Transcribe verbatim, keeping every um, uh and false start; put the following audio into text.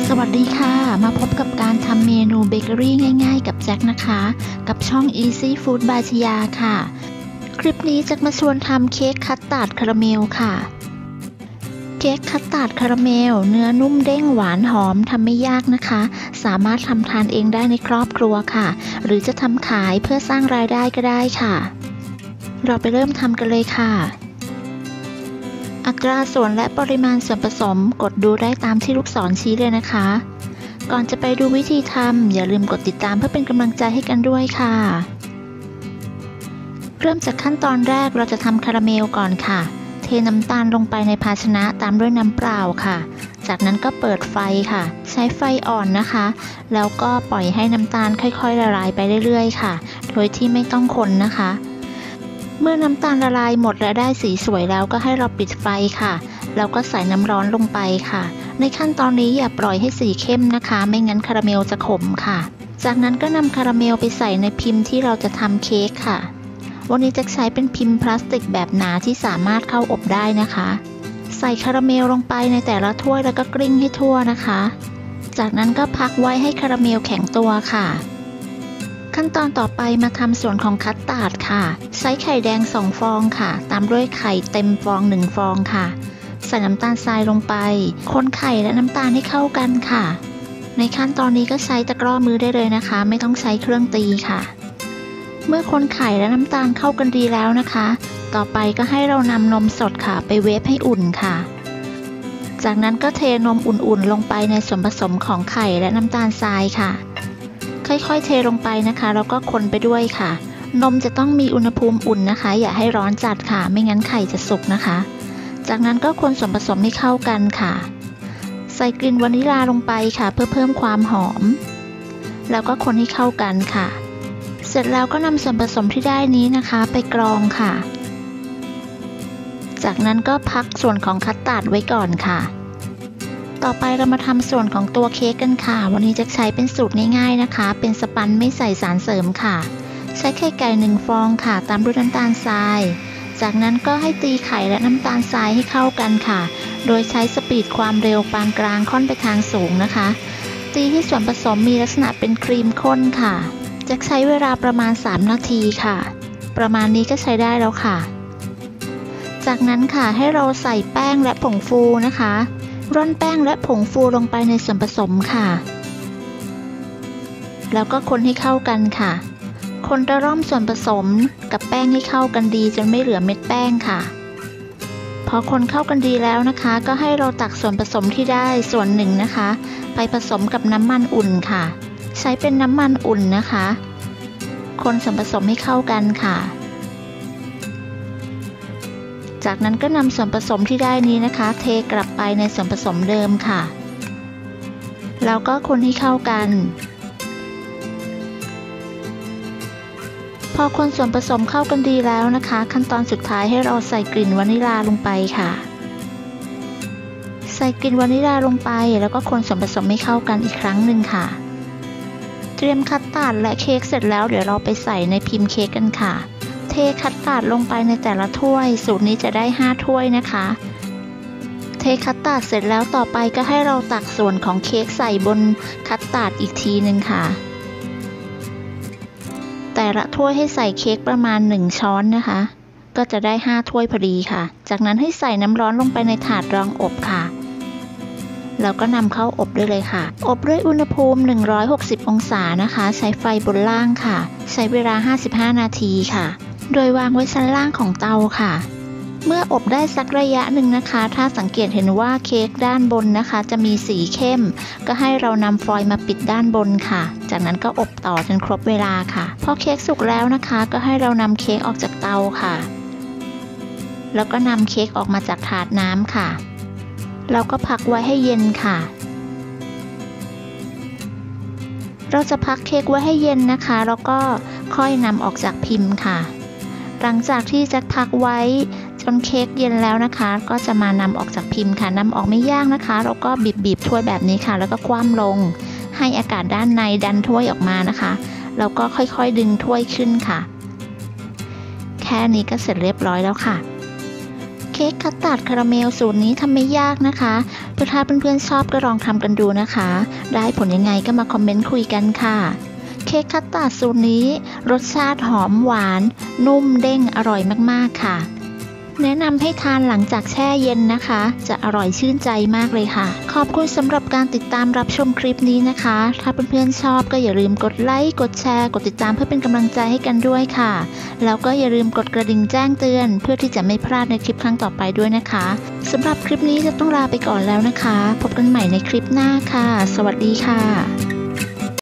สวัสดีค่ะมาพบกับการทำเมนูเบเกอรี่ง่ายๆกับแจ็คนะคะกับช่อง Easy Food by ชยาค่ะคลิปนี้แจ็คมาชวนทำเค้กคัสตาร์ดคาราเมลค่ะเค้กคัสตาร์ดคาราเมลเนื้อนุ่มเด้งหวานหอมทำไม่ยากนะคะสามารถทำทานเองได้ในครอบครัวค่ะหรือจะทำขายเพื่อสร้างรายได้ก็ได้ค่ะเราไปเริ่มทำกันเลยค่ะอัตราส่วนและปริมาณส่วนผสมกดดูได้ตามที่ลูกศรชี้เลยนะคะก่อนจะไปดูวิธีทำอย่าลืมกดติดตามเพื่อเป็นกำลังใจให้กันด้วยค่ะเริ่มจากขั้นตอนแรกเราจะทำคาราเมลก่อนค่ะเทน้ำตาลลงไปในภาชนะตามด้วยน้ำเปล่าค่ะจากนั้นก็เปิดไฟค่ะใช้ไฟอ่อนนะคะแล้วก็ปล่อยให้น้ำตาลค่อยๆละลายไปเรื่อยๆค่ะโดยที่ไม่ต้องคนนะคะเมื่อน้ำตาลละลายหมดและได้สีสวยแล้วก็ให้เราปิดไฟค่ะแล้วก็ใส่น้ำร้อนลงไปค่ะในขั้นตอนนี้อย่าปล่อยให้สีเข้มนะคะไม่งั้นคาราเมลจะขมค่ะจากนั้นก็นำคาราเมลไปใส่ในพิมพ์ที่เราจะทำเค้กค่ะวันนี้จะใช้เป็นพิมพ์พลาสติกแบบหนาที่สามารถเข้าอบได้นะคะใส่คาราเมลลงไปในแต่ละถ้วยแล้วก็กลิ้งให้ทั่วนะคะจากนั้นก็พักไว้ให้คาราเมลแข็งตัวค่ะขั้นตอนต่อไปมาทำส่วนของคัสตาร์ดค่ะใช้ไข่แดงสองฟองค่ะตามด้วยไข่เต็มฟองหนึ่งฟองค่ะใส่น้ำตาลทรายลงไปคนไข่และน้ำตาลให้เข้ากันค่ะในขั้นตอนนี้ก็ใช้ตะกร้อมือได้เลยนะคะไม่ต้องใช้เครื่องตีค่ะเมื่อคนไข่และน้ำตาลเข้ากันดีแล้วนะคะต่อไปก็ให้เรานำนมสดค่ะไปเวฟให้อุ่นค่ะจากนั้นก็เทนมอุ่นๆลงไปในส่วนผสมของไข่และน้ำตาลทรายค่ะค่อยๆเทลงไปนะคะแล้วก็คนไปด้วยค่ะนมจะต้องมีอุณหภูมิอุ่นนะคะอย่าให้ร้อนจัดค่ะไม่งั้นไข่จะสุกนะคะจากนั้นก็คนส่วนผสมให้เข้ากันค่ะใส่กลิ่นวานิลลาลงไปค่ะเพื่อเพิ่มความหอมแล้วก็คนให้เข้ากันค่ะเสร็จแล้วก็นำส่วนผสมที่ได้นี้นะคะไปกรองค่ะจากนั้นก็พักส่วนของคัสตาร์ดไว้ก่อนค่ะต่อไปเรามาทำส่วนของตัวเค้กกันค่ะวันนี้จะใช้เป็นสูตรง่ายๆนะคะเป็นสปันไม่ใส่สารเสริมค่ะใช้ไข่ไก่หนึ่งฟองค่ะตามด้วยน้ำตาลทรายจากนั้นก็ให้ตีไข่และน้ำตาลทรายให้เข้ากันค่ะโดยใช้สปีดความเร็วปานกลางค่อนไปทางสูงนะคะตีให้ส่วนผสมมีลักษณะเป็นครีมข้นค่ะจะใช้เวลาประมาณสามนาทีค่ะประมาณนี้ก็ใช้ได้แล้วค่ะจากนั้นค่ะให้เราใส่แป้งและผงฟูนะคะร่อนแป้งและผงฟูลงไปในส่วนผสมค่ะแล้วก็คนให้เข้ากันค่ะคนระร่อมส่วนผสมกับแป้งให้เข้ากันดีจนไม่เหลือเม็ดแป้งค่ะพอคนเข้ากันดีแล้วนะคะก็ให้เราตักส่วนผสมที่ได้ส่วนหนึ่งนะคะไปผสมกับน้ำมันอุ่นค่ะใช้เป็นน้ำมันอุ่นนะคะคนส่วนผสมให้เข้ากันค่ะจากนั้นก็นำส่วนผสมที่ได้นี้นะคะเทกลับไปในส่วนผสมเดิมค่ะแล้วก็คนให้เข้ากันพอคนส่วนผสมเข้ากันดีแล้วนะคะขั้นตอนสุดท้ายให้เราใส่กลิ่นวานิลลาลงไปค่ะใส่กลิ่นวานิลลาลงไปแล้วก็คนส่วนผสมให้เข้ากันอีกครั้งหนึ่งค่ะเตรียมคัสตาร์ดและเค้กเสร็จแล้วเดี๋ยวเราไปใส่ในพิมพ์เค้กกันค่ะเทคัสตาร์ดลงไปในแต่ละถ้วยสูตรนี้จะได้ห้าถ้วยนะคะเทคัสตาร์ดเสร็จแล้วต่อไปก็ให้เราตักส่วนของเค้กใส่บนคัสตาร์ดอีกทีหนึ่งค่ะแต่ละถ้วยให้ใส่เค้กประมาณหนึ่งช้อนนะคะก็จะได้ห้าถ้วยพอดีค่ะจากนั้นให้ใส่น้ำร้อนลงไปในถาดรองอบค่ะแล้วก็นำเข้าอบได้เลยค่ะอบด้วยอุณหภูมิหนึ่งร้อยหกสิบองศานะคะใช้ไฟบนล่างค่ะใช้เวลาห้าสิบห้านาทีค่ะโดยวางไว้ชั้นล่างของเตาค่ะเมื่ออบได้สักระยะหนึ่งนะคะถ้าสังเกตเห็นว่าเค้กด้านบนนะคะจะมีสีเข้มก็ให้เรานำฟอยล์มาปิดด้านบนค่ะจากนั้นก็อบต่อจนครบเวลาค่ะพอเค้กสุกแล้วนะคะก็ให้เรานำเค้กออกจากเตาค่ะแล้วก็นำเค้กออกมาจากถาดน้ำค่ะเราก็พักไว้ให้เย็นค่ะเราจะพักเค้กไว้ให้เย็นนะคะแล้วก็ค่อยนำออกจากพิมพ์ค่ะหลังจากที่จะพักไว้จนเค้กเย็นแล้วนะคะก็จะมานำออกจากพิมพ์ค่ะนำออกไม่ยากนะคะแล้วก็บีบๆถ้วยแบบนี้ค่ะแล้วก็คว่ำลงให้อากาศด้านในดันถ้วยออกมานะคะแล้วก็ค่อยๆดึงถ้วยขึ้นค่ะแค่นี้ก็เสร็จเรียบร้อยแล้วค่ะ เค้กคัสตาร์ดคาราเมลสูตรนี้ทำไม่ยากนะคะเพื่อถ้าเพื่อนๆชอบก็ลองทำกันดูนะคะได้ผลยังไงก็มาคอมเมนต์คุยกันค่ะเค้กคัสตาร์ดสูตรนี้รสชาติหอมหวานนุ่มเด้งอร่อยมากๆค่ะแนะนำให้ทานหลังจากแช่เย็นนะคะจะอร่อยชื่นใจมากเลยค่ะขอบคุณสำหรับการติดตามรับชมคลิปนี้นะคะถ้าเพื่อนๆชอบก็อย่าลืมกดไลค์กดแชร์กดติดตามเพื่อเป็นกำลังใจให้กันด้วยค่ะแล้วก็อย่าลืมกดกระดิ่งแจ้งเตือนเพื่อที่จะไม่พลาดในคลิปครั้งต่อไปด้วยนะคะสำหรับคลิปนี้จะต้องลาไปก่อนแล้วนะคะพบกันใหม่ในคลิปหน้าค่ะสวัสดีค่ะ